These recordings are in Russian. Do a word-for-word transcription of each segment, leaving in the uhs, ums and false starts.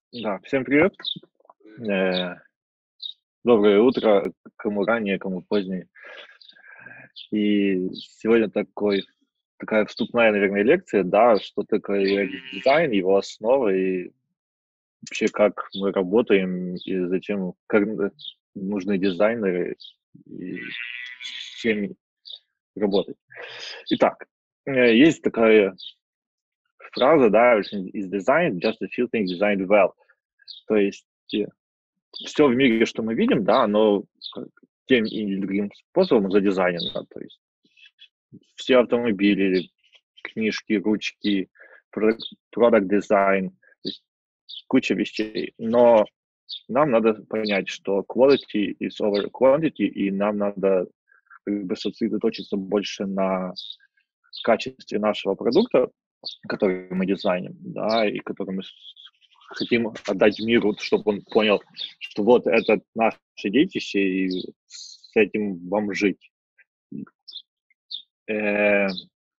Да, всем привет. Э, доброе утро, кому раннее, кому позднее. И сегодня такой такая вступная, наверное, лекция, да, что такое ю экс-дизайн, его основы и вообще как мы работаем, и зачем, как н нужны дизайнеры и с чем работать. Итак, э, есть такая фраза, да, everything is designed, just a few things designed well. То есть, все в мире, что мы видим, да, оно как тем или другим способом задизайнено. То есть все автомобили, книжки, ручки, продак продакт дизайн, то есть куча вещей. Но нам надо понять, что quality is over quantity, и нам надо как бы сосредоточиться больше на качестве нашего продукта, который мы дизайним, да, и который мы с хотим отдать миру, чтобы он понял, что вот это наше детище, и с этим вам жить. Э,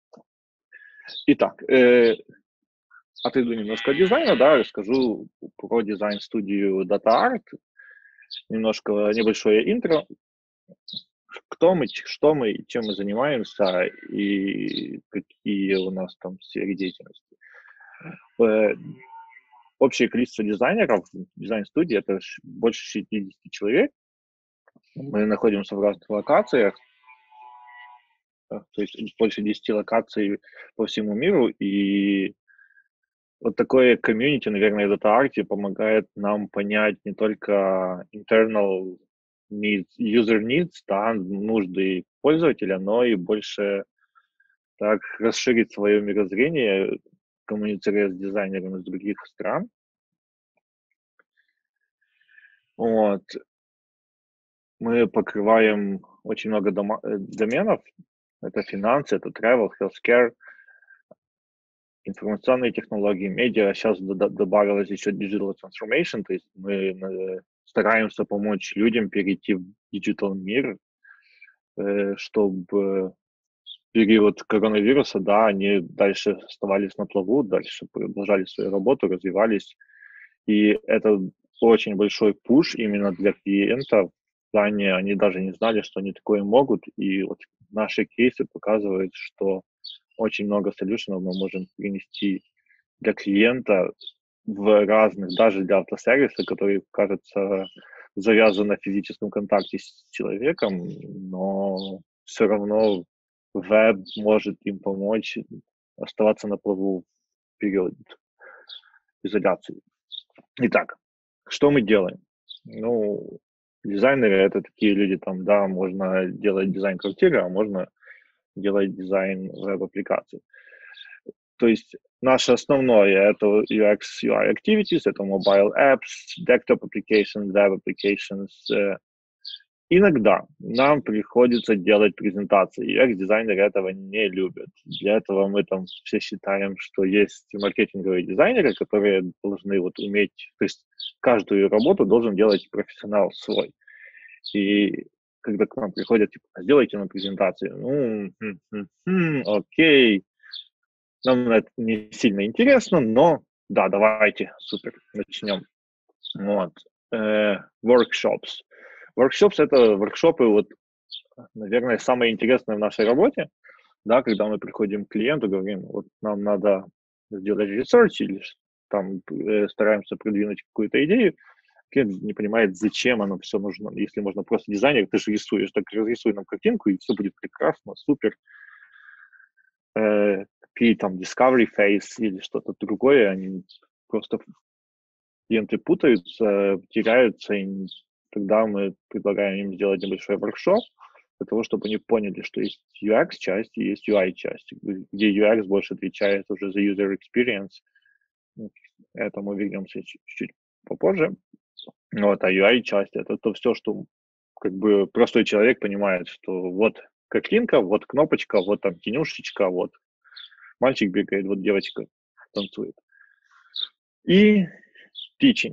итак, э, отойду немножко от дизайна, да, расскажу про дизайн-студию DataArt, немножко небольшое интро, кто мы, ч- что мы, и чем мы занимаемся и какие у нас там сферы деятельности. Э, Общее количество дизайнеров в дизайн-студии — это ш- больше шестьдесят человек. Мы находимся в разных локациях, э, то есть больше десяти локаций по всему миру, и вот такое комьюнити, наверное, в DataArt помогает нам понять не только internal needs, user needs, да, нужды пользователя, но и больше так расширить свое мирозрение, коммуницируя с дизайнерами из других стран. Вот. Мы покрываем очень много дома э, доменов. Это финансы, это travel, healthcare, информационные технологии, медиа. Сейчас добавилось еще digital transformation, то есть мы э, стараемся помочь людям перейти в digital мир, э, чтобы в период коронавируса, да, они дальше оставались на плаву, дальше продолжали свою работу, развивались. И это очень большой пуш именно для клиентов. В плане они даже не знали, что они такое могут. И вот наши кейсы показывают, что очень много солюшенов мы можем принести для клиента в разных, даже для автосервиса, который, кажется, завязан на физическом контакте с человеком, но все равно веб может им помочь оставаться на плаву в период изоляции. Итак, что мы делаем? Ну, дизайнеры — это такие люди, там, да, можно делать дизайн квартиры, а можно делать дизайн веб-аппликаций. То есть наше основное — это ю экс, ю ай activities, это mobile apps, desktop applications, web applications. Э, Иногда нам приходится делать презентации. ю экс-дизайнеры этого не любят. Для этого мы там все считаем, что есть маркетинговые дизайнеры, которые должны вот уметь, то есть каждую работу должен делать профессионал свой. И когда к нам приходят, типа: «А сделайте нам презентацию». Ну, хм, хм, хм, окей, нам это не сильно интересно, но да, давайте, супер, начнем. Вот. Э, workshops. Workshops — это воркшопы, вот, наверное, самое интересное в нашей работе, да, когда мы приходим к клиенту, говорим, вот нам надо сделать research или ш- там э, стараемся продвинуть какую-то идею, клиент не понимает, зачем оно все нужно, если можно просто дизайнер, ты же рисуешь, так разрисуй нам картинку, и все будет прекрасно, супер. Э, какие там discovery phase или что-то другое, они просто клиенты путаются, теряются, и тогда мы предлагаем им сделать небольшой воркшоп для того, чтобы они поняли, что есть ю экс-часть и есть ю ай-часть, где ю экс больше отвечает уже за user experience. Ну, к этому вернемся чуть-чуть попозже. Вот, а ю ай-часть — это то все, что как бы простой человек понимает, что вот картинка, вот кнопочка, вот там тенюшечка, вот мальчик бегает, вот девочка танцует. И teaching.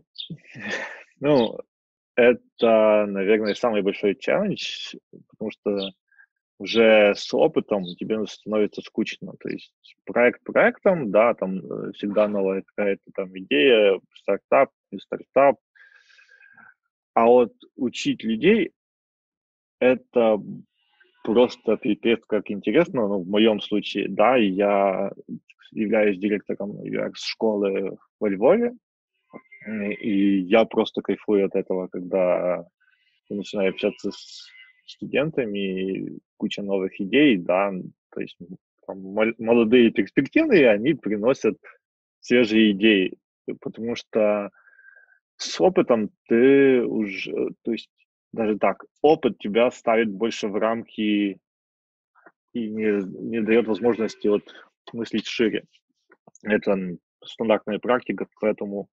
Ну, это, наверное, самый большой челлендж, потому что уже с опытом тебе становится скучно. То есть проект проектом, да, там э, всегда новая какая-то там идея, стартап, не стартап. А вот учить людей — это просто пипец как интересно. Ну, в моем случае, да, я являюсь директором ю экс-школы во Львове, м, и я просто кайфую от этого, когда я начинаю общаться с студентами, куча новых идей, да, то есть м, там мол- молодые перспективные, они приносят свежие идеи, потому что с опытом ты уже, то есть даже так, опыт тебя ставит больше в рамки и не, не дает возможности вот мыслить шире. Это м, стандартная практика, поэтому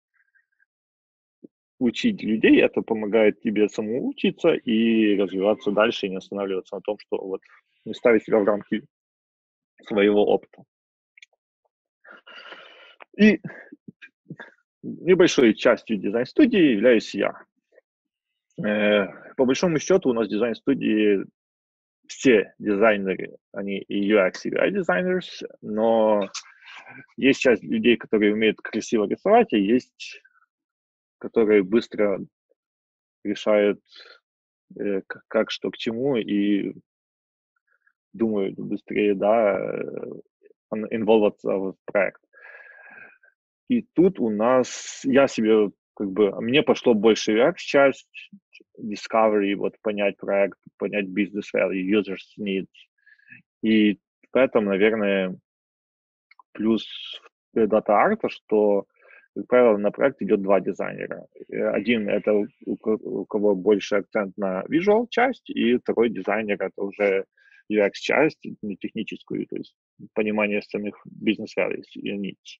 учить людей — это помогает тебе самому учиться и развиваться дальше, и не останавливаться на том, что вот не ставить себя в рамки своего опыта. И небольшой частью дизайн-студии являюсь я. Э, по большому счету у нас дизайн-студии все дизайнеры, они и ю экс, и ю ай designers, но есть часть людей, которые умеют красиво рисовать, и есть, которые быстро решают, э, к- как, что, к чему, и думают быстрее, да, э, инволваться в проект. И тут у нас, я себе, как бы, мне пошло больше ю экс-часть, discovery, вот понять проект, понять business value, users needs. И в этом, наверное, плюс дата-арта, что, как правило, на проект идет два дизайнера. Э, Один — это у, у у кого больше акцент на visual часть, и второй дизайнер — это уже ю экс-часть, ну, техническую, то есть понимание самих business values и needs.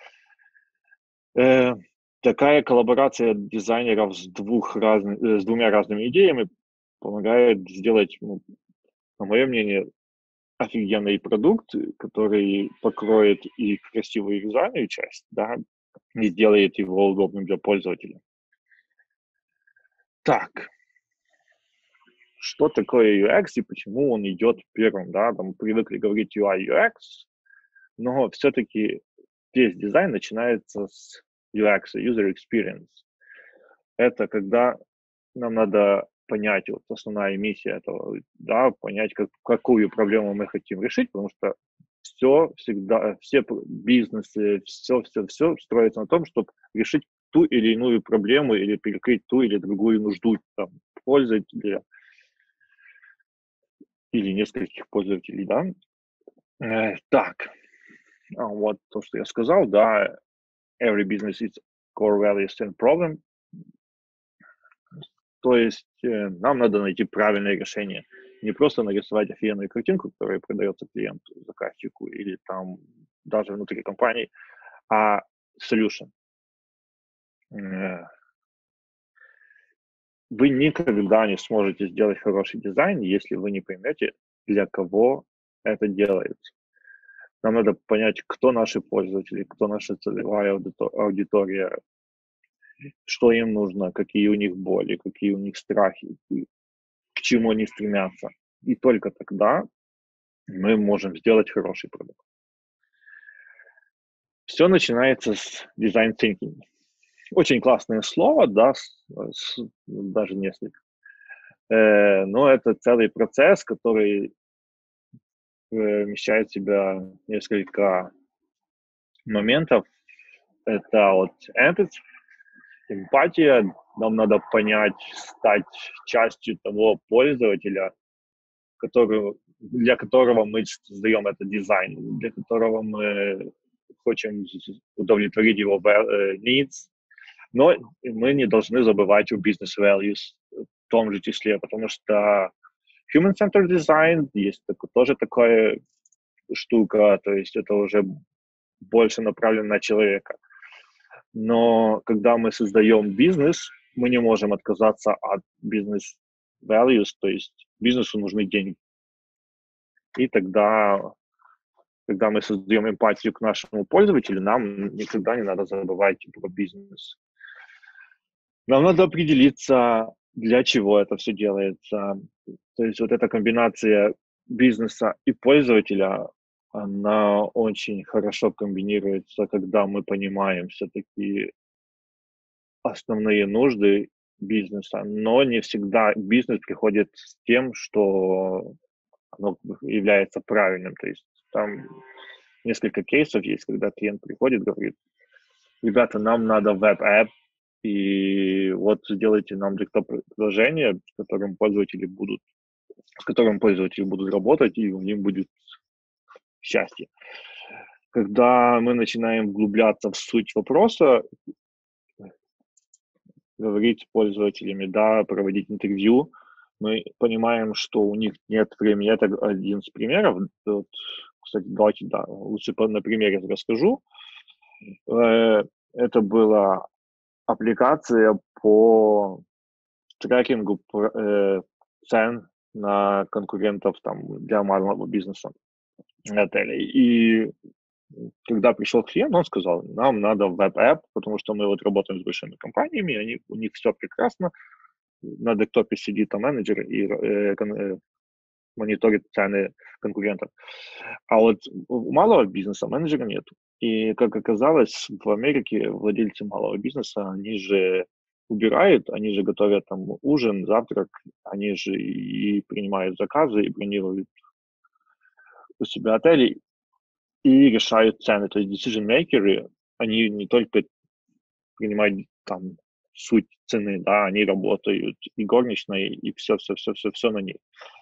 Э, Такая коллаборация дизайнеров с, двух разных, э, с двумя разными идеями помогает сделать, ну, по моему мнению, офигенный продукт, который покроет и красивую визуальную часть, да, и сделает его удобным для пользователя. Так, что такое ю экс и почему он идет первым, да, там привыкли говорить ю ай, ю экс, но все-таки весь дизайн начинается с ю экс, User Experience. Это когда нам надо понять, вот основная миссия этого, да, понять, как, какую проблему мы хотим решить, потому что все всегда, все п- бизнесы, все, все, все строится на том, чтобы решить ту или иную проблему или перекрыть ту или другую нужду там, пользователя или нескольких пользователей, да. Э, так, а вот то, что я сказал, да, every business is core values and problem. То есть э, нам надо найти правильное решение. Не просто нарисовать офигенную картинку, которая продается клиенту, заказчику или там даже внутри компании, а solution. Э, Вы никогда не сможете сделать хороший дизайн, если вы не поймете, для кого это делается. Нам надо понять, кто наши пользователи, кто наша целевая аудито- аудитория, что им нужно, какие у них боли, какие у них страхи, и к чему они стремятся. И только тогда мы можем сделать хороший продукт. Все начинается с design thinking. Очень классное слово, да, с, с- даже несколько. Э, но это целый процесс, который э, вмещает в себя несколько моментов. Это вот empathy, эмпатия. Нам надо понять, стать частью того пользователя, который, для которого мы создаем этот дизайн, для которого мы хотим удовлетворить его э, needs. Но мы не должны забывать о business values в том же числе, потому что human-centered design есть такой, тоже такая штука, то есть это уже больше направлено на человека. Но когда мы создаем бизнес, мы не можем отказаться от business values, то есть бизнесу нужны деньги. И тогда, когда мы создаем эмпатию к нашему пользователю, нам никогда не надо забывать про бизнес. Нам надо определиться, для чего это все делается. То есть вот эта комбинация бизнеса и пользователя, она очень хорошо комбинируется, когда мы понимаем все-таки основные нужды бизнеса, но не всегда бизнес приходит с тем, что оно является правильным. То есть там несколько кейсов есть, когда клиент приходит, говорит: ребята, нам надо веб-app, и вот сделайте нам приложение, с которым пользователи будут, с которым пользователи будут работать, и у них будет счастье. Когда мы начинаем углубляться в суть вопроса, говорить с пользователями, да, проводить интервью, мы понимаем, что у них нет времени. Это один из примеров. Вот, кстати, давайте, да, лучше на примере расскажу. Э, Это была аппликация по трекингу э, цен на конкурентов там, для малого бизнеса отелей. И когда пришел клиент, он сказал: нам надо веб-app, потому что мы вот работаем с большими компаниями, они, у них все прекрасно, на десктопе сидит там менеджер и э, кон, э, мониторит цены конкурентов. А вот у малого бизнеса менеджера нет. И, как оказалось, в Америке владельцы малого бизнеса, они же убирают, они же готовят там ужин, завтрак, они же и принимают заказы, и бронируют у себя отели, и решают цены. То есть decision-makers, они не только принимают там суть цены, да, они работают и горничной, и все, все, все, все, все на них.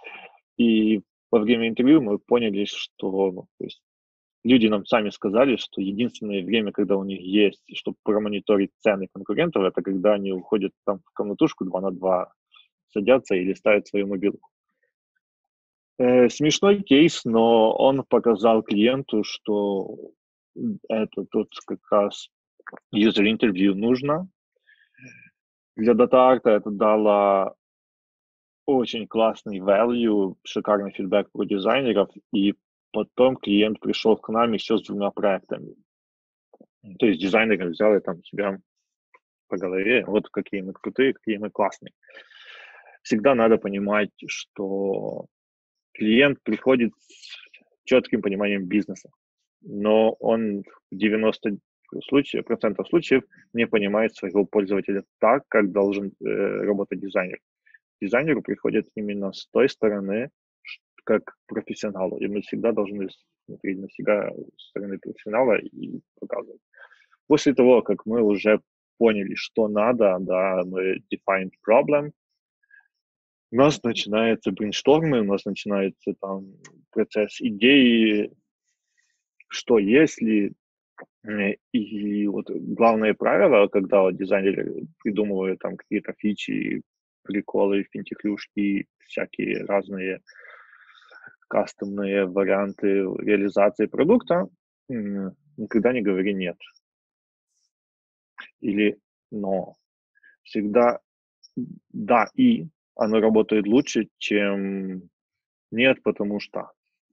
И во время интервью мы поняли, что, ну, то есть люди нам сами сказали, что единственное время, когда у них есть, чтобы промониторить цены конкурентов, это когда они уходят там в комнатушку два на два, садятся и листают свою мобилку. Э, смешной кейс, но он показал клиенту, что это тут как раз user interview нужно. Для дата-арта это дало очень классный value, шикарный фидбэк про дизайнеров, и потом клиент пришел к нам еще с двумя проектами. То есть дизайнеры взяли там себя по голове, вот какие мы крутые, какие мы классные. Всегда надо понимать, что клиент приходит с четким пониманием бизнеса, но он в девяноста случаев, процентов случаев не понимает своего пользователя так, как должен э, работать дизайнер. Дизайнеру приходит именно с той стороны, как профессионалу, и мы всегда должны смотреть на себя с стороны профессионала и показывать. После того, как мы уже поняли, что надо, да, мы defined problem, у нас начинается брейнштормы, у нас начинается там процесс идеи, что если. И вот главное правило, когда вот дизайнеры придумывают там какие-то фичи, приколы, финтифлюшки, всякие разные кастомные варианты реализации продукта, никогда не говори «нет» или «но». Всегда «да» и оно работает лучше, чем «нет», потому что.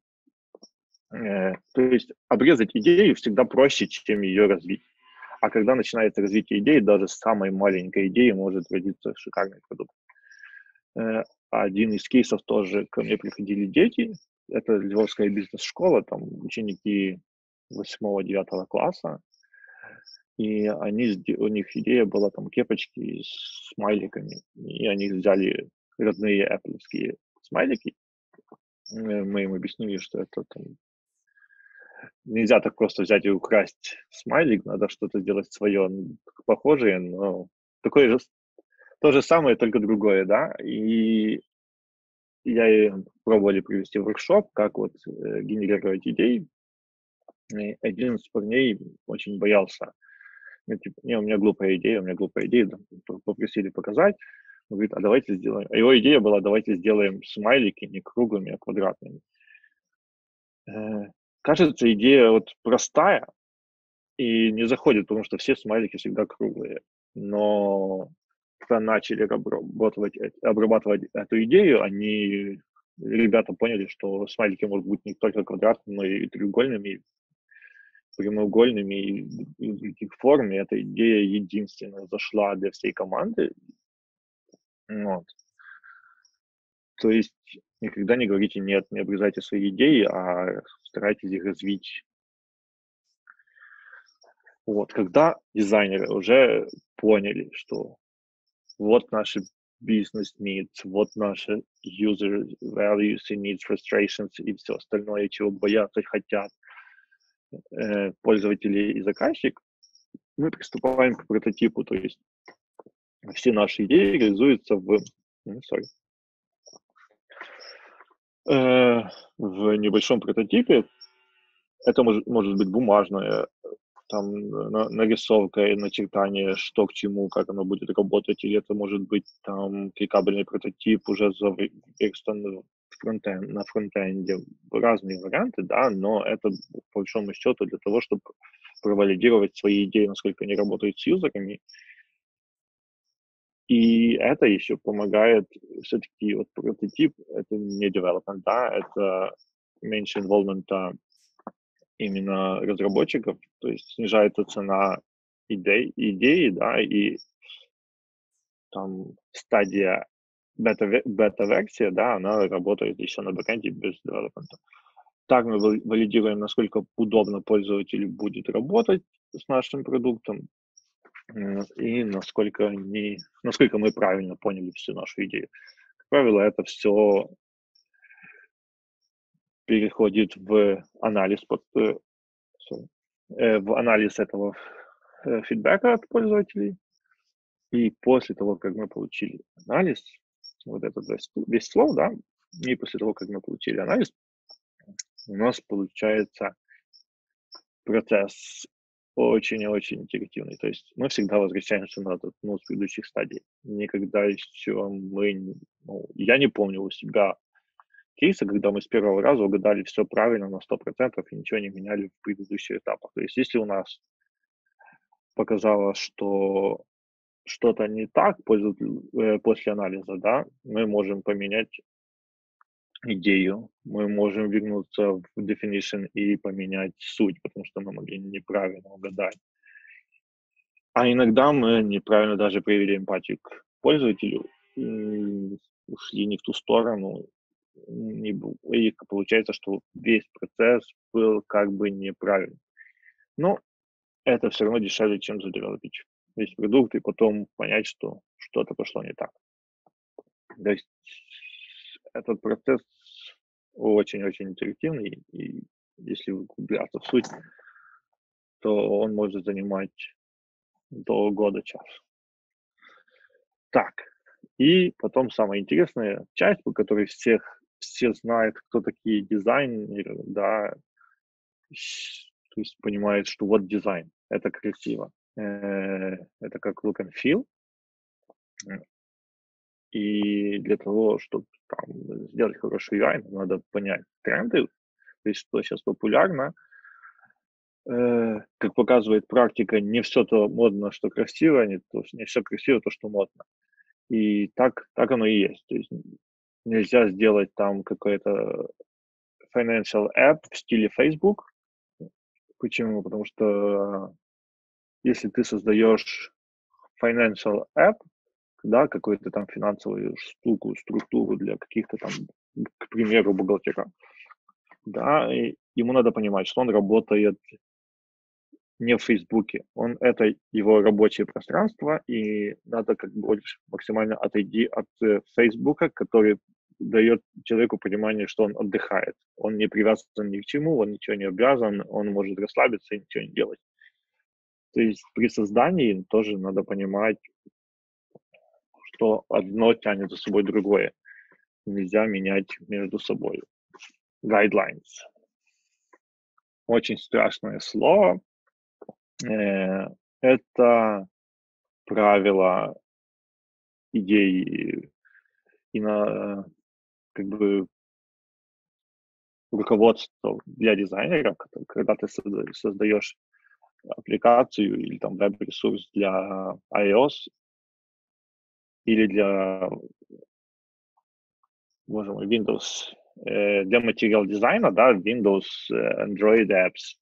Э, то есть обрезать идею всегда проще, чем ее развить. А когда начинается развитие идеи, даже с самой маленькой идеи может родиться шикарный продукт. Э, один из кейсов тоже, ко мне приходили дети, это Львовская бизнес-школа, там ученики восьмого-девятого класса, и они, у них идея была там кепочки с смайликами, и они взяли родные apple-ские смайлики. Мы им объяснили, что это там нельзя так просто взять и украсть смайлик, надо что-то сделать свое похожее, но такое же, то же самое, только другое, да, и я и пробовали провести воркшоп, как вот э, генерировать идеи. И один из парней очень боялся. Ну, типа, не, у меня глупая идея, у меня глупая идея. Да, попросили показать. Он говорит, а давайте сделаем. А его идея была, давайте сделаем смайлики не круглыми, а квадратными. Э, кажется, идея вот простая и не заходит, потому что все смайлики всегда круглые. Но когда начали обрабатывать, обрабатывать эту идею, они, ребята поняли, что смайлики могут быть не только квадратными, но и треугольными, прямоугольными и, и других форм. И эта идея единственная зашла для всей команды. Вот. То есть никогда не говорите нет, не обрезайте свои идеи, а старайтесь их развить. Вот, когда дизайнеры уже поняли, что вот наши business needs, вот наши user values и needs, frustrations и все остальное, чего боятся, хотят э, пользователи и заказчик, мы приступаем к прототипу, то есть все наши идеи реализуются в, sorry, э, в небольшом прототипе. Это может, может быть бумажное, там на, нарисовка и начертание, что к чему, как оно будет работать, или это может быть там кликабельный прототип уже заверстан фронтенд, на фронтенде. Разные варианты, да, но это по большому счету для того, чтобы провалидировать свои идеи, насколько они работают с юзерами. И это еще помогает, все-таки вот прототип, это не development, да, это меньше involvement именно разработчиков, то есть снижается цена идей, идеи, да, и там стадия бета- бета-версия, да, она работает еще на бэкэнде без девелопмента. Так мы валидируем, насколько удобно пользователю будет работать с нашим продуктом и насколько, не, насколько мы правильно поняли всю нашу идею. Как правило, это все переходит в анализ под, sorry, в анализ этого фидбэка от пользователей. И после того, как мы получили анализ, вот этот весь, весь слой, да, и после того, как мы получили анализ, у нас получается процесс очень-очень интерактивный. То есть мы всегда возвращаемся на этот, ну, с предыдущих стадий. Никогда еще мы, ну, я не помню у себя кейса, когда мы с первого раза угадали все правильно на сто процентов и ничего не меняли в предыдущих этапах. То есть если у нас показалось, что что-то не так э, после анализа, да, мы можем поменять идею, мы можем вернуться в definition и поменять суть, потому что мы могли неправильно угадать. А иногда мы неправильно даже проявили эмпатию к пользователю, и ушли не в ту сторону, не был, и получается, что весь процесс был как бы неправильный. Но это все равно дешевле, чем задевелопить весь продукт и потом понять, что что-то пошло не так. То есть этот процесс очень-очень интерактивный, и если углубляться в суть, то он может занимать до года-час. Так, и потом самая интересная часть, по которой всех, все знают, кто такие дизайнеры, да, то есть понимают, что вот дизайн, это красиво, это как look and feel, и для того, чтобы там, сделать хороший ю ай, надо понять тренды, то есть что сейчас популярно. Э, как показывает практика, не все то модно, что красиво, не, то, не все красиво, то, что модно. И так, так оно и есть. То есть нельзя сделать там какой-то financial app в стиле Facebook. Почему? Потому что если ты создаешь financial app, да, какую-то там финансовую штуку, структуру для каких-то там, к примеру, бухгалтера, да, и ему надо понимать, что он работает не в Фейсбуке. Он, это его рабочее пространство, и надо как бы больше максимально отойти от э, Фейсбука, который дает человеку понимание, что он отдыхает. Он не привязан ни к чему, он ничего не обязан, он может расслабиться и ничего не делать. То есть при создании тоже надо понимать, что одно тянет за собой другое. Нельзя менять между собой. Guidelines. Очень страшное слово. Э, это правило идей и на как бы руководство для дизайнеров, когда ты создаешь аппликацию или там веб-ресурс для iOS или для, боже мой, Windows, э, для материал дизайна, да, Windows, э, Android apps,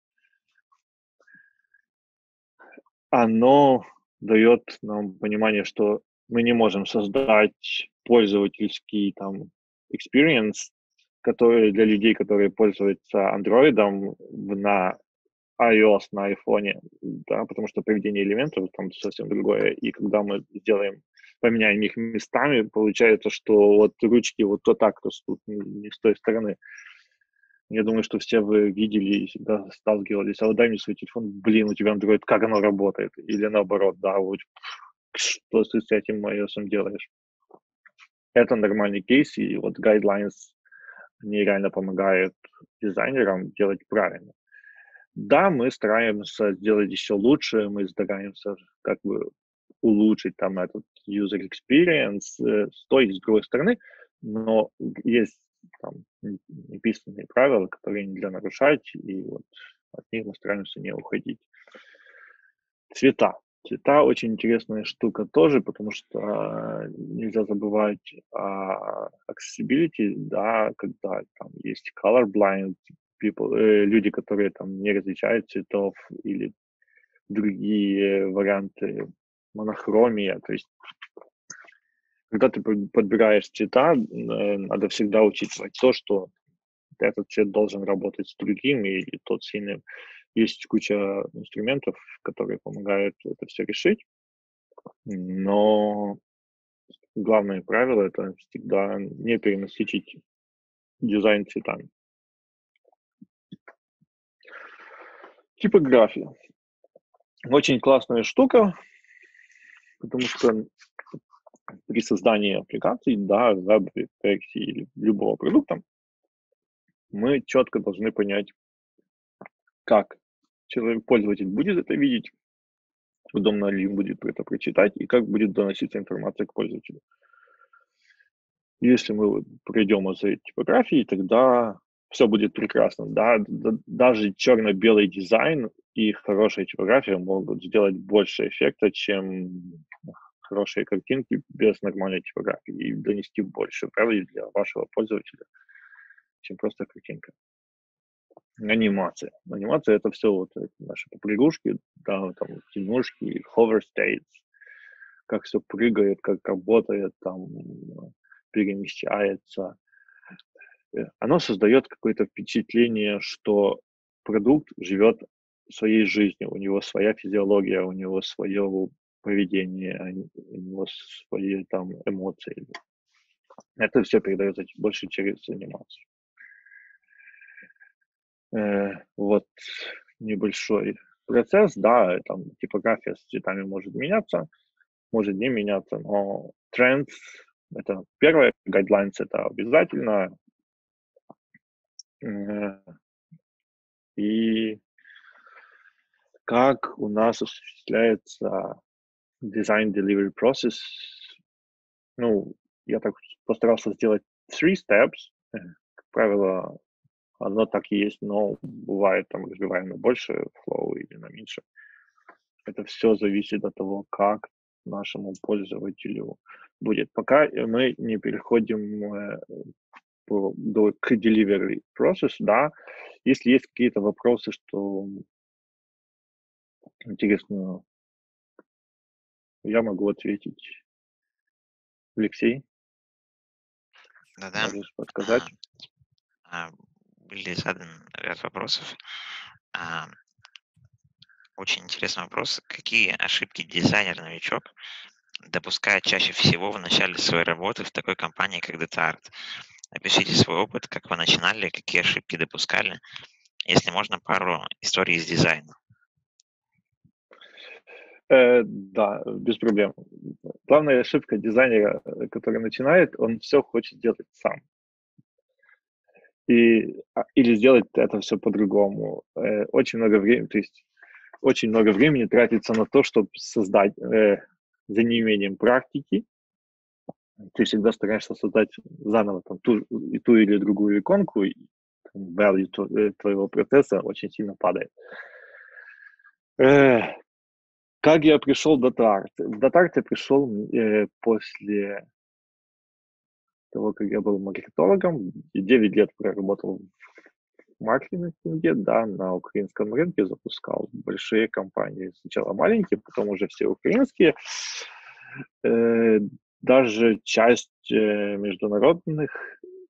оно дает нам понимание, что мы не можем создать пользовательский там experience, который для людей, которые пользуются андроидом на iOS, на айфоне, да, потому что поведение элементов там совсем другое. И когда мы сделаем, поменяем их местами, получается, что вот ручки вот то так растут, не, не с той стороны. Я думаю, что все вы видели и всегда сталкивались. А вот дай мне свой телефон, блин, у тебя Android, как оно работает? Или наоборот, да, вот что ты с этим iOS делаешь? Это нормальный кейс, и вот guidelines, они реально помогают дизайнерам делать правильно. Да, мы стараемся сделать еще лучше, мы стараемся как бы улучшить там этот user experience э, с той и с другой стороны, но есть там неписанные правила, которые нельзя нарушать, и вот от них мы стараемся не уходить. Цвета. Цвета очень интересная штука тоже, потому что э, нельзя забывать о accessibility, да, когда там есть colorblind people, э, люди, которые там не различают цветов, или другие варианты монохромия. То есть, когда ты подбираешь цвета, э, надо всегда учитывать то, что этот цвет должен работать с другим или тот с иным. Есть куча инструментов, которые помогают это все решить, но главное правило — это всегда не перенасыщать дизайн цветами. Типография. Очень классная штука, потому что при создании аппликаций, да, веб-версии или любого продукта, мы четко должны понять, как человек, пользователь будет это видеть, удобно ли им будет это прочитать и как будет доноситься информация к пользователю. Если мы пройдем из этой типографии, тогда все будет прекрасно. Да, даже черно-белый дизайн и хорошая типография могут сделать больше эффекта, чем хорошие картинки без нормальной типографии, и донести больше правил для вашего пользователя, чем просто картинка. Анимация. Анимация — это все вот наши попрыгушки, да, там, тянушки, hover states, как все прыгает, как работает, там, перемещается. Оно создает какое-то впечатление, что продукт живет своей жизнью, у него своя физиология, у него свое поведение, у него свои там эмоции. Это все передается больше через анимацию. Э, вот небольшой процесс, да, там типография с цветами может меняться, может не меняться, но тренд — это первое, guidelines — это обязательно. Э, и как у нас осуществляется design delivery process? Ну, я так постарался сделать three steps. Э, Как правило, оно так и есть, но бывает там разбиваем на больше flow или на меньше. Это все зависит от того, как нашему пользователю будет. Пока мы не переходим э, по, до, к delivery process, да, если есть какие-то вопросы, что интересно, я могу ответить. Алексей, Да-да. можешь А, подсказать? а, Были заданы ряд вопросов. А, Очень интересный вопрос. Какие ошибки дизайнер-новичок допускает чаще всего в начале своей работы в такой компании, как DataArt? Опишите свой опыт, как вы начинали, какие ошибки допускали. Если можно, пару историй из дизайна. Э, да, без проблем. Главная ошибка дизайнера, э, который начинает, он все хочет делать сам. И, а, или сделать это все по-другому. Э, очень много времени, то есть очень много времени тратится на то, чтобы создать э, за неимением практики. Ты всегда стараешься создать заново там, ту, и ту или другую иконку, и там, value тво- э, твоего процесса очень сильно падает. Э, как я пришел в DataArt? В DataArt я пришел э, после того, как я был маркетологом, девять лет проработал в маркетинге, да, на украинском рынке, запускал большие компании. Сначала маленькие, потом уже все украинские. Э, даже часть э, международных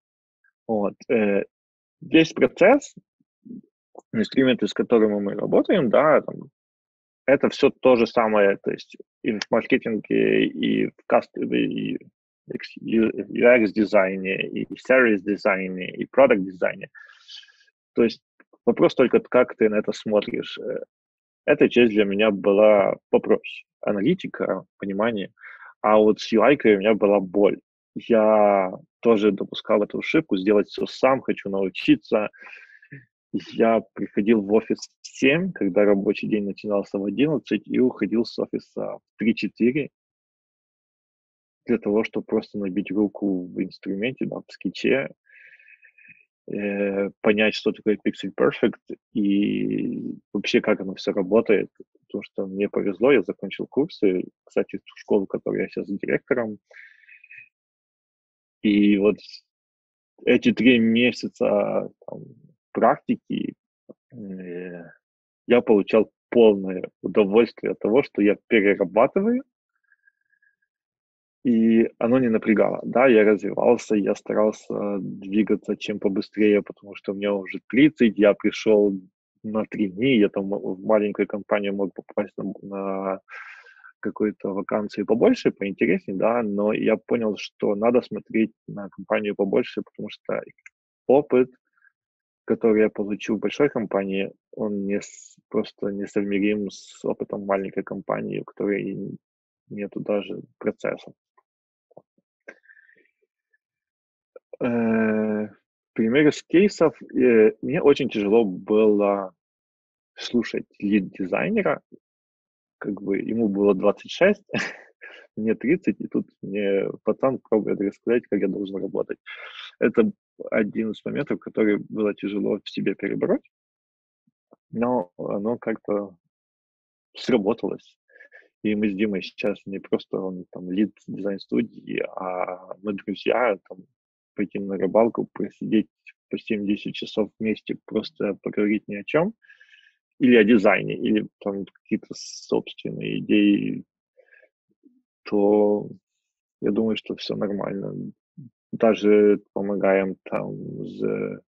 Вот. Э, весь процесс, инструменты, с которыми мы работаем, да, там, это все то же самое, то есть и в маркетинге, и в кастомере, и ю экс-дизайне, и в сервис-дизайне, и продакт-дизайне. То есть вопрос только, как ты на это смотришь. Э, Эта часть для меня была попроще. Аналитика, понимание. А вот с ю ай у меня была боль. Я тоже допускал эту ошибку, сделать все сам, хочу научиться. Я приходил в офис в семь, когда рабочий день начинался в одиннадцать, и уходил с офиса в три-четыре для того, чтобы просто набить руку в инструменте, да, в скетче, э, понять, что такое Pixel Perfect и вообще, как оно все работает. Потому что мне повезло, я закончил курсы, кстати, ту школу, в которой я сейчас директором. И вот эти три месяца там, практики э, я получал полное удовольствие от того, что я перерабатываю, и оно не напрягало. Да, я развивался, я старался двигаться чем побыстрее, потому что мне уже тридцать, я пришел на три дня, я там в маленькую компанию мог попасть на, на какую-то вакансию побольше, поинтереснее, да, но я понял, что надо смотреть на компанию побольше, потому что опыт, который я получил в большой компании, он не с- просто несовмерим с опытом маленькой компании, у которой нету даже процессов. Э, Пример из кейсов. Э, мне очень тяжело было слушать лид-дизайнера. Как бы ему было двадцать шесть, мне тридцать, и тут мне пацан пробует рассказать, как я должен работать. Это один из моментов, который было тяжело в себе перебороть, но оно как-то сработалось. И мы с Димой сейчас не просто он там лид дизайн-студии, а мы друзья, там, пойти на рыбалку, просидеть по семь-десять часов вместе, просто поговорить ни о чем, или о дизайне, или там какие-то собственные идеи, то я думаю, что все нормально. Даже помогаем там з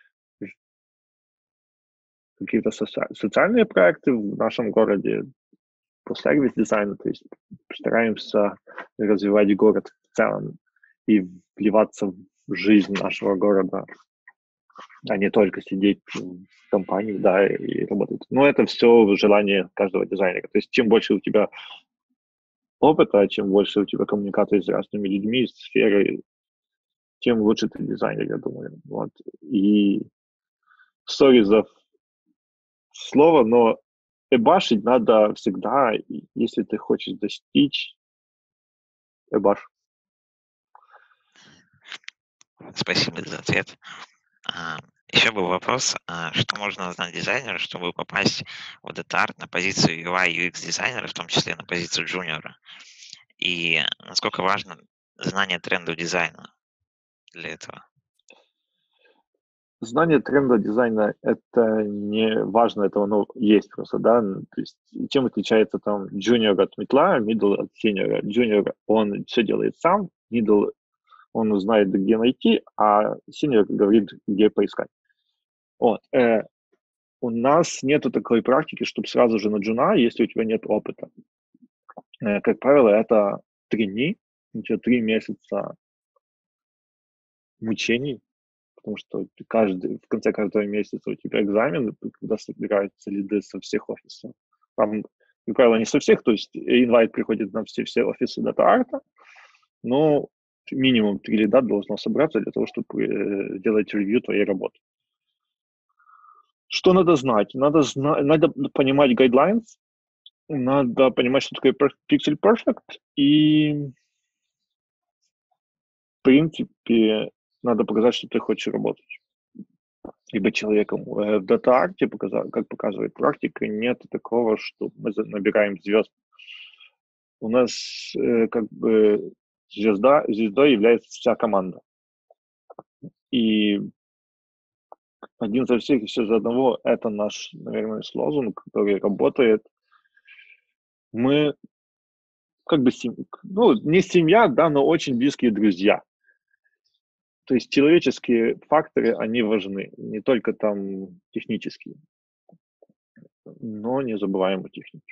какие-то соци- социальные проекты в нашем городе по сервис-дизайну, то есть стараемся развивать город в целом и вливаться в жизнь нашего города, а не только сидеть в компании, да, и работать. Но это все желание каждого дизайнера. То есть чем больше у тебя опыта, чем больше у тебя коммуникации с разными людьми, с сферой, тем лучше ты дизайнер, я думаю. Вот. И сори за слово, но эбашить надо всегда, и если ты хочешь достичь, эбаш. Спасибо за ответ. А, еще был вопрос, а, что можно знать дизайнеру, чтобы попасть в дата-арт на позицию ю ай ю экс дизайнера, в том числе на позицию джуниора? И насколько важно знание трендов дизайна для этого? Знание тренда дизайна — это не важно, это оно есть просто, да. Н То есть чем отличается там junior от мидла, middle от senior? Junior, он все делает сам, middle, он знает, где найти, а senior говорит, где поискать. Вот, э, у нас нету такой практики, чтобы сразу же на джуна, если у тебя нет опыта. Э, как правило, это три дня, у тебя три месяца мучений, потому что ты каждый, в конце каждого месяца у тебя экзамен, когда собираются лиды со всех офисов. Там, как правило, не со всех, то есть инвайт приходит на все, все офисы дата-арта, но минимум три лида должно собраться для того, чтобы э, делать ревью твоей работы. Что надо знать? Надо, зна- надо понимать guidelines, надо понимать, что такое per- Pixel Perfect, и, в принципе, надо показать, что ты хочешь работать. И быть человеком. Э, В дата-арте, как показывает практика, нет такого, что мы за- набираем звезд. У нас э, как бы звезда, звездой является вся команда. И один за всех и все за одного — это наш, наверное, лозунг, который работает. Мы как бы, сем- ну, не семья, да, но очень близкие друзья. То есть человеческие факторы, они важны, не только там технические, но не забываем о технике.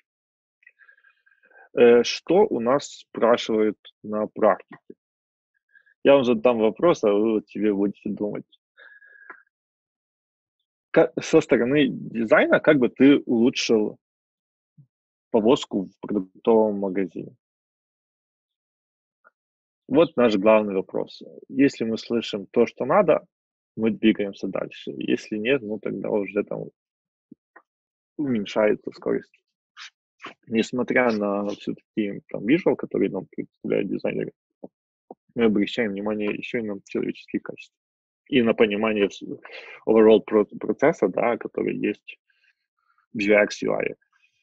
Э, что у нас спрашивают на практике? Я вам задам вопрос, а вы вот себе будете думать. Ка- со стороны дизайна, как бы ты улучшил повозку в продуктовом магазине? Вот наш главный вопрос. Если мы слышим то, что надо, мы двигаемся дальше. Если нет, ну тогда уже там уменьшается скорость. Несмотря на все-таки там visual, который нам представляют дизайнеры, мы обращаем внимание еще и на человеческие качества. И на понимание вс- overall про- процесса, да, который есть в ю экс, ю ай.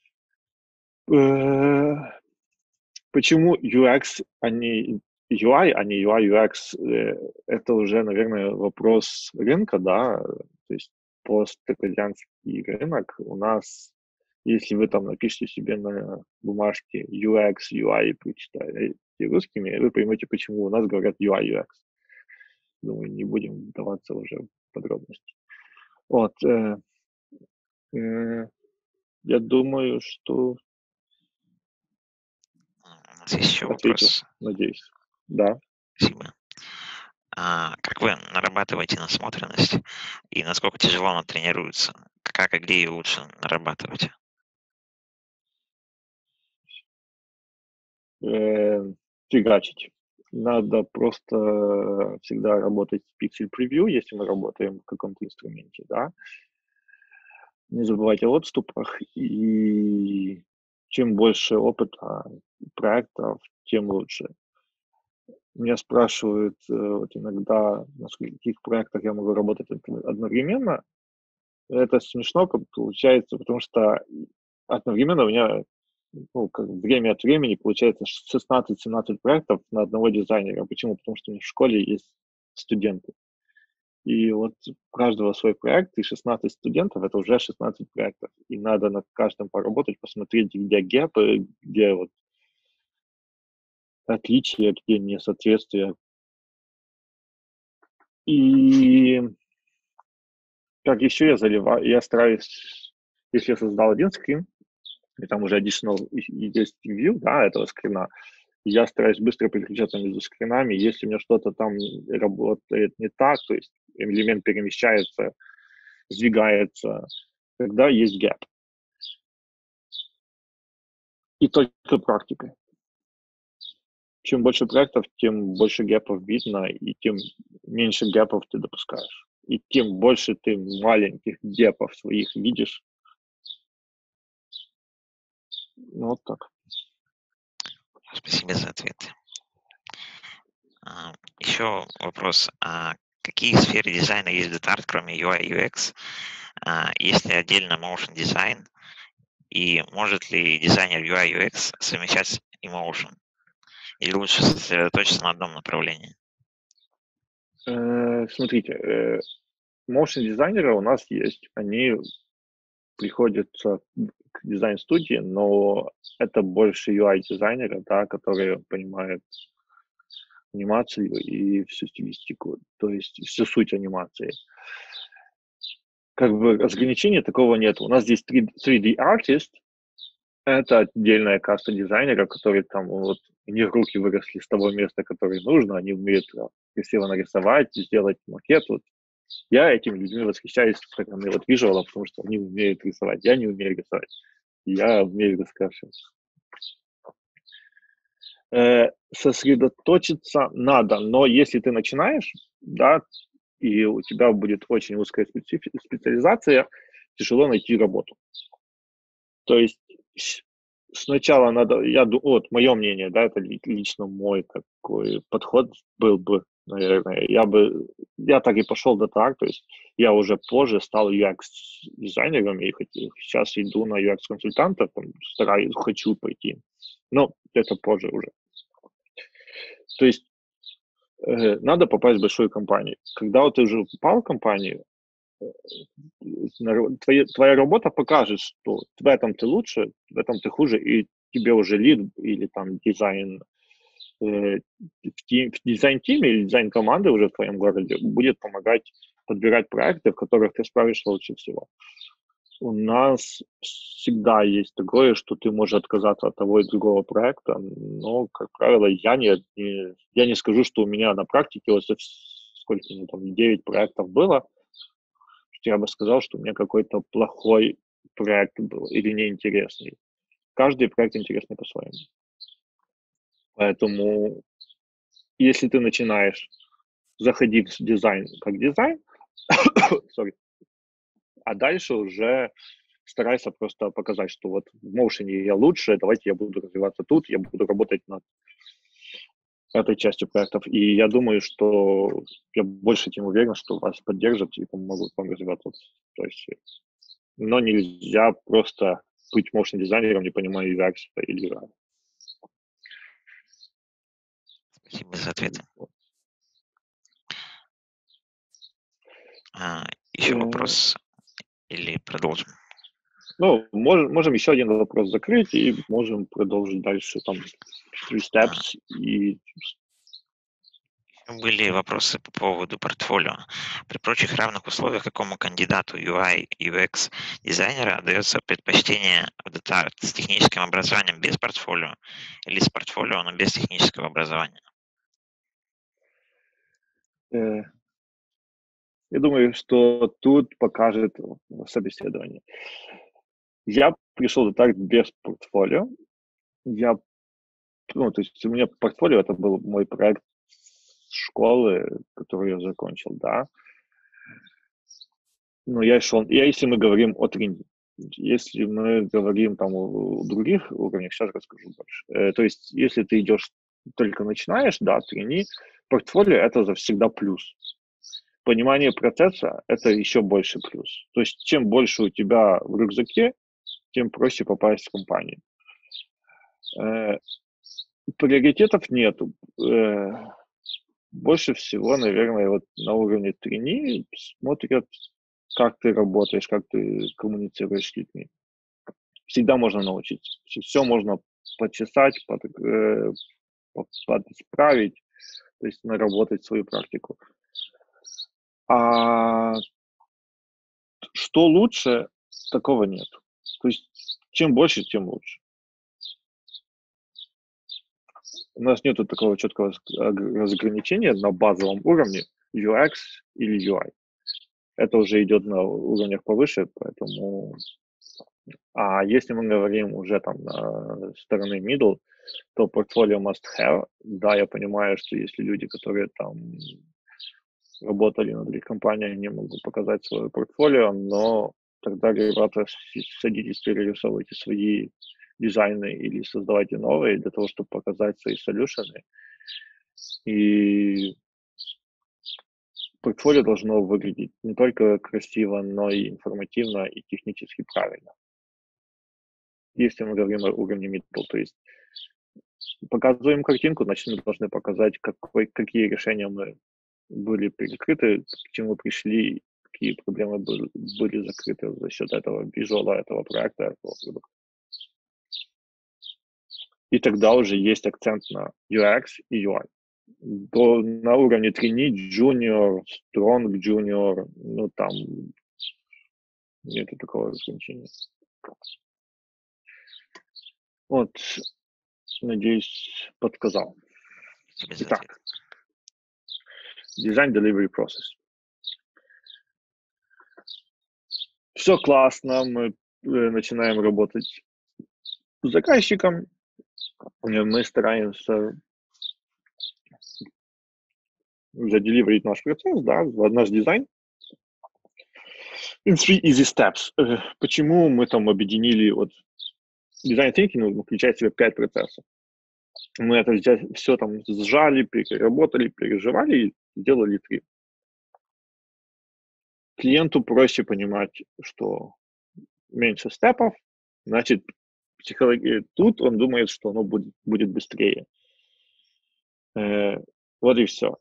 Э, Почему ю экс, а не ю ай, а не ю ай, ю экс? Э, Это уже, наверное, вопрос рынка, да, то есть постапрезианский рынок у нас, если вы там напишите себе на бумажке ю экс, ю ай и прочитаете русскими, вы поймете, почему у нас говорят ю ай, ю экс. Думаю, не будем вдаваться уже в подробности. Вот, э, э, я думаю, что У нас есть еще ответил, вопрос. надеюсь. Да. Спасибо. А, как вы нарабатываете насмотренность и насколько тяжело она тренируется? Как и где ее лучше нарабатывать? Э, фигачить. Надо просто всегда работать с Pixel Preview, если мы работаем в каком-то инструменте, да. Не забывать о отступах, и чем больше опыта проектов, тем лучше. Меня спрашивают э, вот иногда, на скольких проектах я могу работать од- одновременно. Это смешно как получается, потому что одновременно у меня, ну, как время от времени получается шестнадцать-семнадцать проектов на одного дизайнера. Почему? Потому что у них в школе есть студенты. И вот у каждого свой проект, и шестнадцать студентов — это уже шестнадцать проектов. И надо над каждым поработать, посмотреть, где гэпы, где вот отличия, где несоответствия. И как еще я заливаю, я стараюсь, если я создал один скрин, и там уже additional и- и есть view, да, этого скрина, я стараюсь быстро переключаться между скринами. Если у меня что-то там работает не так, то есть элемент перемещается, сдвигается, тогда есть гэп. И только практикой. Чем больше проектов, тем больше гэпов видно, и тем меньше гэпов ты допускаешь. И тем больше ты маленьких гэпов своих видишь. Ну, вот так. Спасибо за ответ. А, еще вопрос. А какие сферы дизайна есть в DataArt, кроме ю ай и ю экс? А, есть ли отдельно motion дизайн? И может ли дизайнер ю ай и ю экс совмещать emotion? Или лучше сосредоточиться на одном направлении? Э, Смотрите, э, motion дизайнеры у нас есть. Они приходятся к дизайн-студии, но это больше ю ай-дизайнеры, да, которые понимают анимацию и всю стилистику, то есть всю суть анимации. Как бы разграничения такого нет. У нас здесь три ди artist, это отдельная каста дизайнеров, которые там вот, у них руки выросли с того места, которое нужно, они умеют да, красиво нарисовать, сделать макет. Вот. Я этими людьми восхищаюсь со стороны вот визуала, потому что они умеют рисовать. Я не умею рисовать. Я умею раскрашивать. Э, сосредоточиться надо, но если ты начинаешь, да, и у тебя будет очень узкая специфи- специализация, тяжело найти работу. То есть с- сначала надо, я ду- вот мое мнение, да, это ли- лично мой такой подход был бы, наверное, я бы, я так и пошел до так, то есть я уже позже стал ю экс-дизайнером, и хоть- сейчас иду на ю экс-консультанта, там, стараюсь, хочу пойти, но это позже уже. То есть э, надо попасть в большую компанию. Когда вот ты уже попал в компанию, э, на- твоя, твоя работа покажет, что в этом ты лучше, в этом ты хуже, и тебе уже лид или там дизайн э, в, тим, в дизайн-тиме или дизайн-команды уже в твоем городе будет помогать подбирать проекты, в которых ты справишься лучше всего. У нас всегда есть такое, что ты можешь отказаться от того и другого проекта, но, как правило, я не, не, я не скажу, что у меня на практике вот сколько, ну, там, девять проектов было, что я бы сказал, что у меня какой-то плохой проект был или неинтересный. Каждый проект интересный по-своему. Поэтому, если ты начинаешь заходить в дизайн как дизайн, sorry, а дальше уже старайся просто показать, что вот в Motion я лучше, давайте я буду развиваться тут, я буду работать над этой частью проектов. И я думаю, что я больше чем уверен, что вас поддержат и помогут вам развиваться в той сфере. Но нельзя просто быть motion дизайнером, не понимая ю экс или ю ай. Спасибо за ответы. А, еще вопрос или продолжим? Ну, можем, можем еще один вопрос закрыть и можем продолжить дальше. Там three steps А. и... Были вопросы по поводу портфолио. При прочих равных условиях какому кандидату ю ай и ю экс дизайнера отдается предпочтение аудитор с техническим образованием без портфолио или с портфолио, но без технического образования? Э, я думаю, что тут покажет собеседование. Я пришел в Датарт без портфолио. Я, ну, то есть у меня портфолио, это был мой проект школы, которую я закончил, да. Но я шел, я, если мы говорим о тренинге, если мы говорим там о других уровнях, сейчас расскажу больше. Э, то есть, если ты идешь, только начинаешь, да, трени, портфолио это всегда плюс. Понимание процесса это еще больше плюс. То есть, чем больше у тебя в рюкзаке, тем проще попасть в компанию. Э, приоритетов нету. Э, больше всего, наверное, вот на уровне трени смотрят, как ты работаешь, как ты коммуницируешь с людьми. Всегда можно научиться. Все можно почесать, под, э, подправить, то есть наработать свою практику. А что лучше, такого нет. То есть чем больше, тем лучше. У нас нет такого четкого разграничения на базовом уровне ю экс или ю ай. Это уже идет на уровнях повыше, поэтому... А если мы говорим уже там на стороны middle, то портфолио must have. Да, я понимаю, что если люди, которые там работали на других компаниях, не могут показать свое портфолио, но тогда, ребята, садитесь, перерисовывайте свои дизайны или создавайте новые для того, чтобы показать свои солюшены. И портфолио должно выглядеть не только красиво, но и информативно и технически правильно. Если мы говорим о уровне middle, то есть показываем картинку, значит, мы должны показать, какой, какие решения мы были перекрыты, к чему пришли, какие проблемы были, были закрыты за счет этого визуала, этого проекта, этого продукта. И тогда уже есть акцент на ю экс и ю ай. До, на уровне trainee, junior, strong junior, ну там нету такого разграничения. Вот, надеюсь, подсказал. Итак, Design Delivery Process. Все классно, мы начинаем работать с заказчиком, мы стараемся заделиверить наш процесс, да, наш дизайн. In three easy steps. Почему мы там объединили вот Design Thinking включает в себя пять процессов. Мы это все там сжали, переработали, переживали и сделали три. Клиенту проще понимать, что меньше степов, значит, психология тут он думает, что оно будет, будет быстрее. Э, вот и все.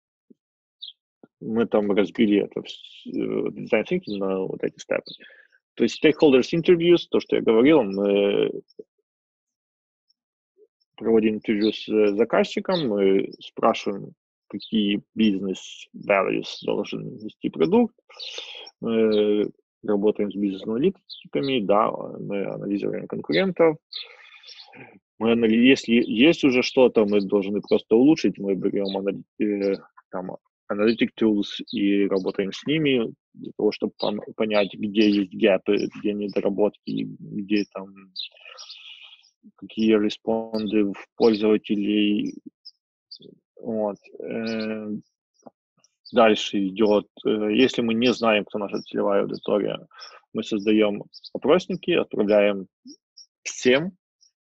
Мы там разбили это Design Thinking на вот эти степы. То есть stakeholders interviews, то, что я говорил, мы проводим интервью с э, заказчиком, мы спрашиваем, какие бизнес-values должен нести продукт. Мы работаем с бизнес-аналитиками, да, мы анализируем конкурентов. Мы, анали- если есть уже что-то, мы должны просто улучшить. Мы берем анали- э, там, analytic tools и работаем с ними для того, чтобы пон- понять, где есть гэпы, где недоработки, где там какие респонды в пользователей. Вот. Э, Дальше идет, э, если мы не знаем, кто наша целевая аудитория, мы создаем опросники, отправляем всем.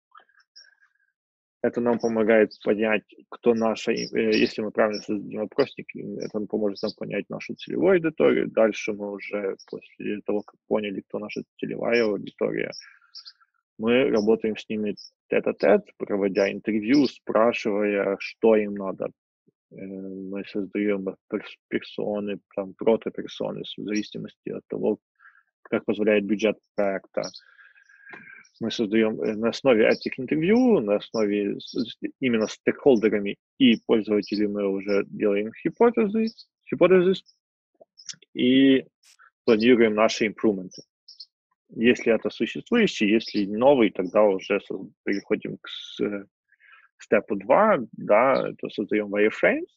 Это нам помогает понять, кто наша, э, если мы правильно создадим опросник, это поможет нам понять нашу целевую аудиторию. Дальше мы уже, после того, как поняли, кто наша целевая аудитория, мы работаем с ними тет-а-тет, проводя интервью, спрашивая, что им надо. Э, Мы создаем перс- персоны, там, прото-персоны, в зависимости от того, как позволяет бюджет проекта. Мы создаем э, на основе этих интервью, на основе с- с- именно с стейкхолдерами и пользователями мы уже делаем гипотезы, гипотезы и планируем наши импрументы. Если это существующий, если новый, тогда уже со- переходим к с- э, степу два, да, это создаем wireframes,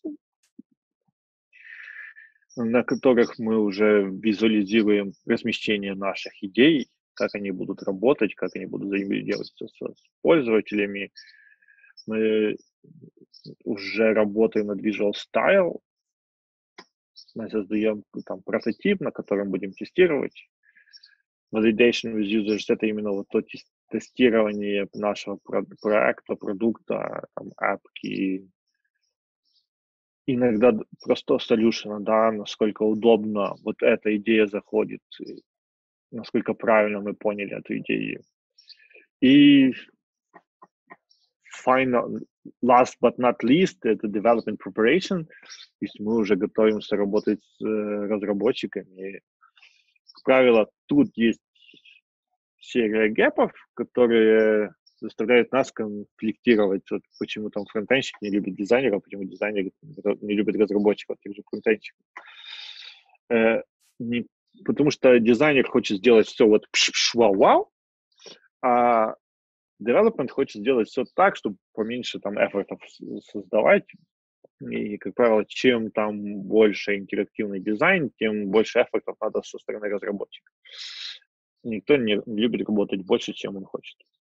на которых мы уже визуализируем размещение наших идей, как они будут работать, как они будут взаимодействовать с пользователями. Мы уже работаем над Visual Style, мы создаем там прототип, на котором будем тестировать. Validation with users — это именно вот то тестирование нашего про- проекта, продукта, там, апки, иногда д- просто solution, да, насколько удобно вот эта идея заходит, и насколько правильно мы поняли эту идею. И final, last but not least, это development preparation, то есть мы уже готовимся работать с э, разработчиками. Как правило, тут есть серия гэпов, которые заставляют нас конфликтировать, вот почему там фронтенщик не любит дизайнеров, почему дизайнер не любит разработчиков, тех же фронтенщиков. Э, не, потому что дизайнер хочет сделать все вот пш-пш-вау-вау, а development хочет сделать все так, чтобы поменьше там эффортов создавать. И, как правило, чем там больше интерактивный дизайн, тем больше эффортов надо со стороны разработчика. Никто не любит работать больше, чем он хочет.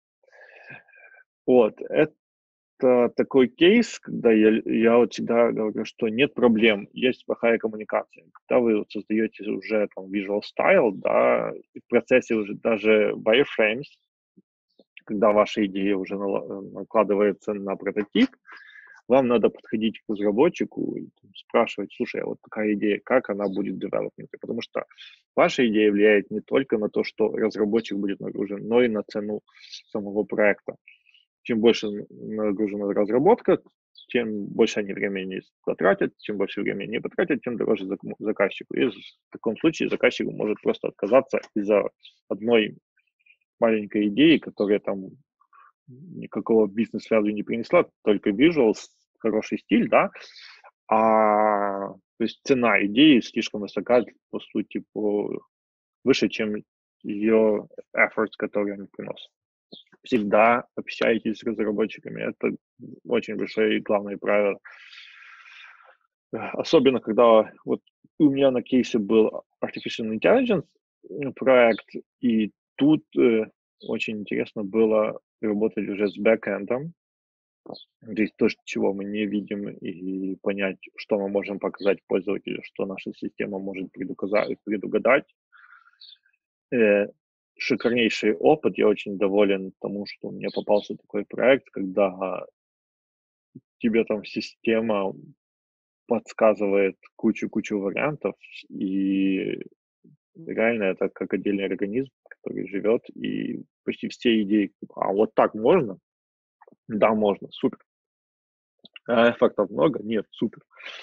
Вот, это такой кейс, когда я, я вот всегда говорю, что нет проблем, есть плохая коммуникация. Когда вы вот создаете уже там visual style, да, и в процессе уже даже wireframes, когда ваша идея уже нала- накладывается на прототип, вам надо подходить к разработчику и там, спрашивать, слушай, а вот такая идея, как она будет в девелопменте? Потому что ваша идея влияет не только на то, что разработчик будет нагружен, но и на цену самого проекта. Чем больше нагружена разработка, тем больше они времени потратят, чем больше времени не потратят, тем дороже заказчику. И в таком случае заказчик может просто отказаться из-за одной маленькой идеи, которая там никакого бизнес-value не принесла, только visuals, хороший стиль, да, а то есть цена идеи слишком высока, по сути, по, выше, чем ее efforts, которые они приносят. Всегда общайтесь с разработчиками, это очень большое и главное правило. Особенно, когда вот у меня на кейсе был Artificial Intelligence проект, и тут э, очень интересно было работать уже с бэкэндом. Здесь то, чего мы не видим, и понять, что мы можем показать пользователю, что наша система может предуказать, предугадать. Э, Шикарнейший опыт, я очень доволен тому, что мне попался такой проект, когда тебе там система подсказывает кучу-кучу вариантов, и реально это как отдельный организм, который живет, и почти все идеи, а вот так можно? Да, можно, супер. А эффектов много? Нет, супер.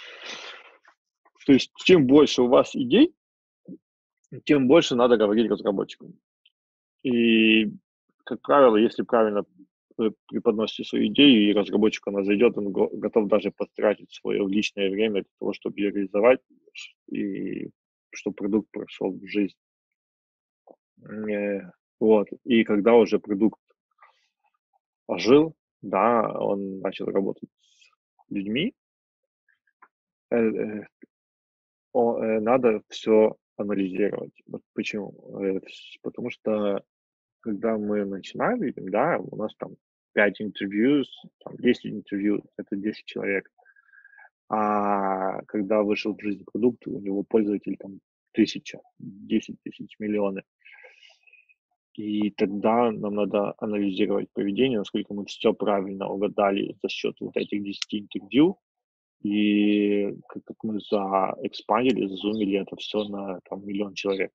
То есть чем больше у вас идей, тем больше надо говорить разработчикам. И, как правило, если правильно э, преподносите свою идею, и разработчик, она зайдет, он го- готов даже потратить свое личное время для того, чтобы ее реализовать, и чтобы продукт прошел в жизнь. Э, Вот. И когда уже продукт ожил, да, он начал работать с людьми, э, э, о- э, надо все анализировать. Вот почему? Э, вс- Потому что когда мы начинали, да, у нас там пять интервью, там десять интервью, это десять человек. А когда вышел в жизнь продукт, у него пользователей там тысяча, десять тысяч, миллионы. И тогда нам надо анализировать поведение, насколько мы все правильно угадали за счет вот этих десяти интервью, и как, как мы заэкспандили, зазумили это все на там, миллион человек.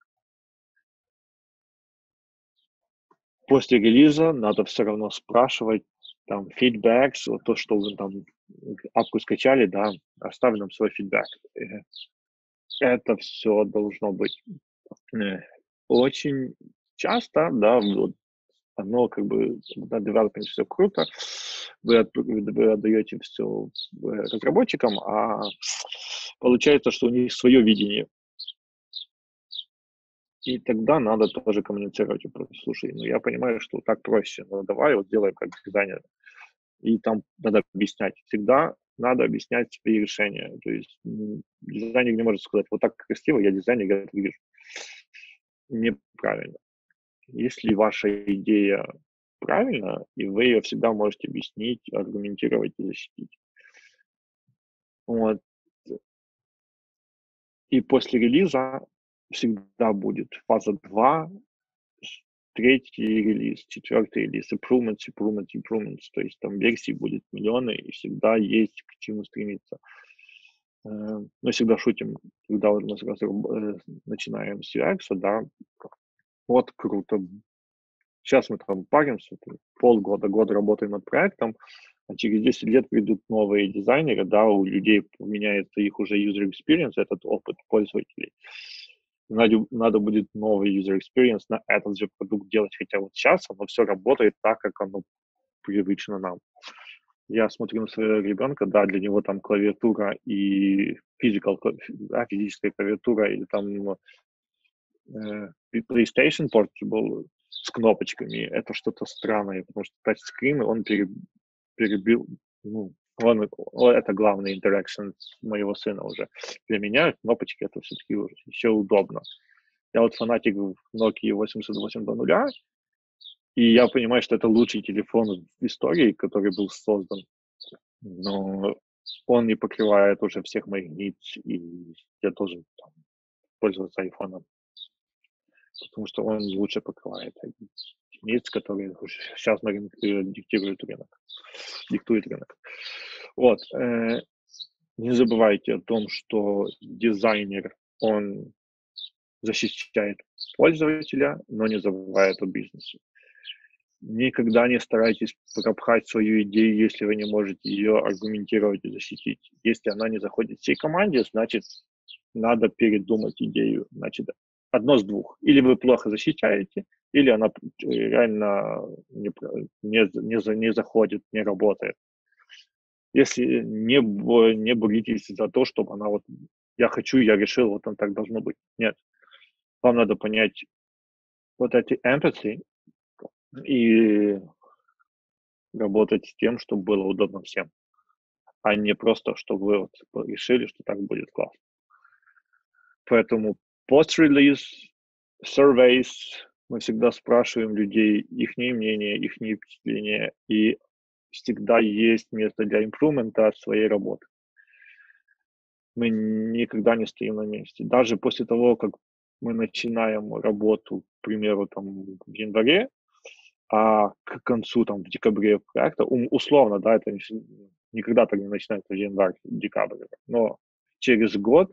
После релиза надо все равно спрашивать, там, фидбэк, вот то, что вы там апку скачали, да, оставь нам свой фидбэк. Э, Это все должно быть. Э, Очень часто, да, вот оно как бы на девелопменте все круто, вы, от- вы отдаете все разработчикам, а получается, что у них свое видение. И тогда надо тоже коммуницировать. Просто, слушай, ну я понимаю, что так проще, но давай вот сделаем как дизайнер. И там надо объяснять. Всегда надо объяснять свои решения. То есть м, дизайнер не может сказать, вот так красиво, я дизайнер, я так вижу. Неправильно. Если ваша идея правильна, и вы ее всегда можете объяснить, аргументировать и защитить. Вот. И после релиза всегда будет фаза два, с- третий релиз, четвертый релиз, improvements, improvements, improvements. То есть там версий будет миллионы, и всегда есть к чему стремиться. Э, Мы всегда шутим, когда вот мы сразу э, начинаем с ю экс, да, вот круто. Сейчас мы там паримся, там полгода, год работаем над проектом, а через десять лет придут новые дизайнеры, да, у людей поменяется их уже user experience, этот опыт пользователей. Надо, надо будет новый user experience на этот же продукт делать, хотя вот сейчас оно все работает так, как оно привычно нам. Я смотрю на своего ребенка, да, для него там клавиатура и physical, да, физическая клавиатура или там э, PlayStation Portable с кнопочками, это что-то странное, потому что тачскрин, он пере- перебил, ну, он, о, это главный интеракшн моего сына уже. Для меня кнопочки это все-таки еще удобно. Я вот фанатик Nokia восемьдесят восемь два нуля, и я понимаю, что это лучший телефон в истории, который был создан, но он не покрывает уже всех моих ниц, и я тоже там, пользоваться айфоном, потому что он лучше покрывает ниц, которые сейчас на рынке диктирует рынок, диктует рынок. Вот. Э, не забывайте о том, что дизайнер, он защищает пользователя, но не забывает о бизнесе. Никогда не старайтесь пропхать свою идею, если вы не можете ее аргументировать и защитить. Если она не заходит всей команде, значит, надо передумать идею. Значит, одно с двух. Или вы плохо защищаете, или она реально не, не, не, не заходит, не работает. Если не, не боритесь за то, чтобы она вот, я хочу, я решил, вот он так должно быть. Нет. Вам надо понять вот эти empathy и работать с тем, чтобы было удобно всем, а не просто, чтобы вы вот решили, что так будет классно. Поэтому post-release, surveys, мы всегда спрашиваем людей их мнение, их впечатления, и всегда есть место для импрувмента своей работы. Мы никогда не стоим на месте. Даже после того, как мы начинаем работу, к примеру, там, в январе, а к концу, там, в декабре проекта, условно, да, это никогда так не начинается в январь-декабрь, но через год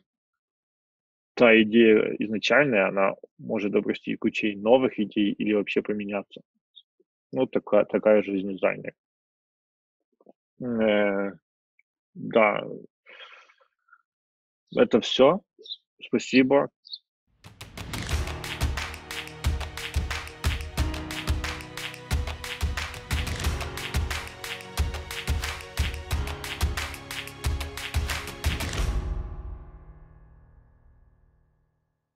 та идея изначальная, она может обрасти кучей новых идей или вообще поменяться. Ну, такая, такая жизнь дизайнера. Э, да, это все. Спасибо.